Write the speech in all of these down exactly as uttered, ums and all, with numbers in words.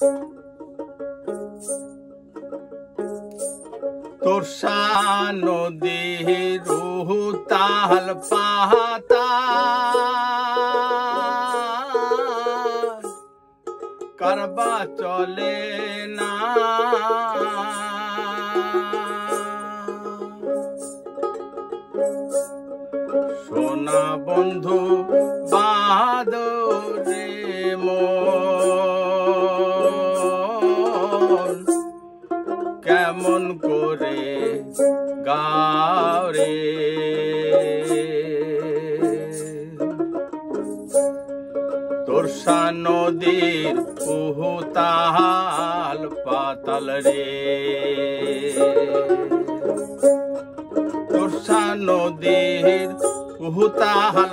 তোরসা নদীর উতাল পাতাল কারবা চলে না, সোনা বন্ধু বাদরে মন কেমন করে গাও রে। তোরসা নদীর উতাল পাতাল রে, তোরসা নদীর উতাল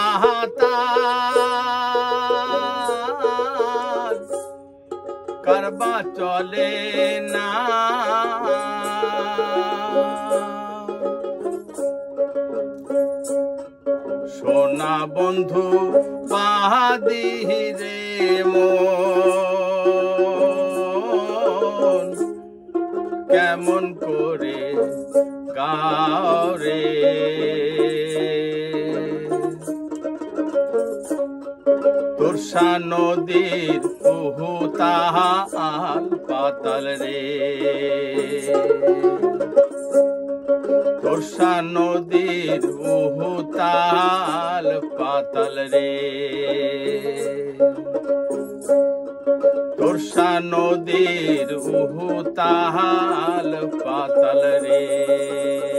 পাতাল কারবা চলে না, সোনা বন্ধু বাদিরে মন কেমন করে গাও রে। তোরসা নদীর উতাল পাতাল রে, তোরসা নদীর উতাল পাতাল রে, তোরসা নদীর উতাল পাতাল রে।